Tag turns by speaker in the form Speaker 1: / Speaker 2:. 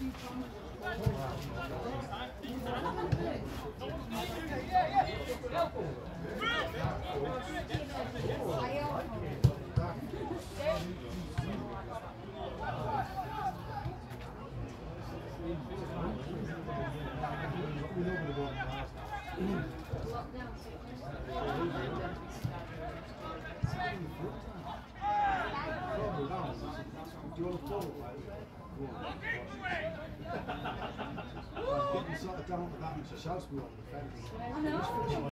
Speaker 1: Down at the back, so Shaw's on the fence.